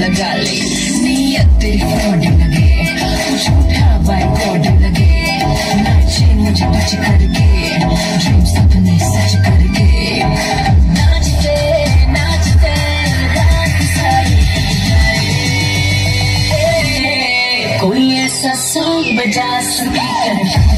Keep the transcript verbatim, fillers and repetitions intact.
लगा ले, नीयत तेरी फ्रॉड लगे, झूठा वाइड लगे, नाचे मुझे टच करके, ड्रीम सपने सच करके, नाचते नाचते रात सारी जाए, कोई ऐसा सॉन्ग बजा स्पीकर